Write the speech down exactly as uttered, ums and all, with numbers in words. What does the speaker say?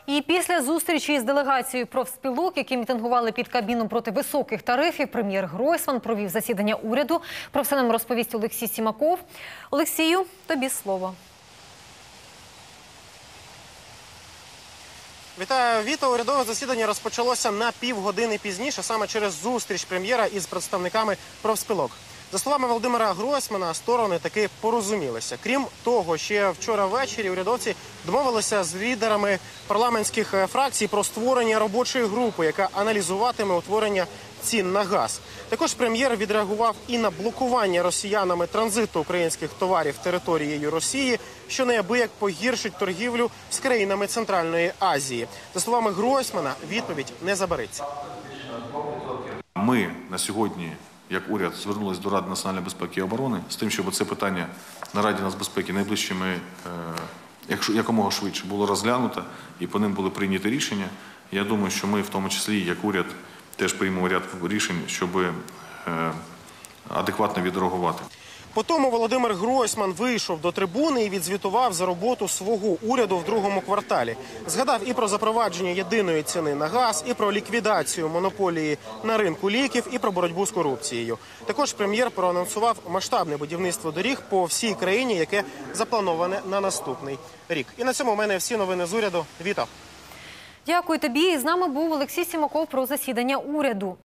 І після зустрічі з делегацією профспілок, які мітингували під Кабміном проти високих тарифів, прем'єр Гройсман провів засідання уряду. Про все нам розповість Олексій Сімаков. Олексію, тобі слово. Вітаю, Віта. Урядове засідання розпочалося на півгодини пізніше, саме через зустріч прем'єра із представниками профспілок. За словами Володимира Гройсмана, сторони таки порозумілися. Крім того, ще вчора ввечері урядовці домовилися з лідерами парламентських фракцій про створення робочої групи, яка аналізуватиме утворення цін на газ. Також прем'єр відреагував і на блокування росіянами транзиту українських товарів територією Росії, що неабияк погіршить торгівлю з країнами Центральної Азії. За словами Гройсмана, відповідь не забереться. Ми на сьогодні, як уряд, звернулися до Ради національної безпеки і оборони з тим, щоб це питання на Раді нацбезпеки найближчими, якщо якомога швидше було розглянуто і по ним були прийняті рішення. Я думаю, що ми в тому числі, як уряд, теж приймемо ряд рішень, щоб адекватно відреагувати. По тому Володимир Гройсман вийшов до трибуни і відзвітував за роботу свого уряду в другому кварталі. Згадав і про запровадження єдиної ціни на газ, і про ліквідацію монополії на ринку ліків, і про боротьбу з корупцією. Також прем'єр проанонсував масштабне будівництво доріг по всій країні, яке заплановане на наступний рік. І на цьому у мене всі новини з уряду. Віта. Дякую тобі. І з нами був Олексій Сімаков про засідання уряду.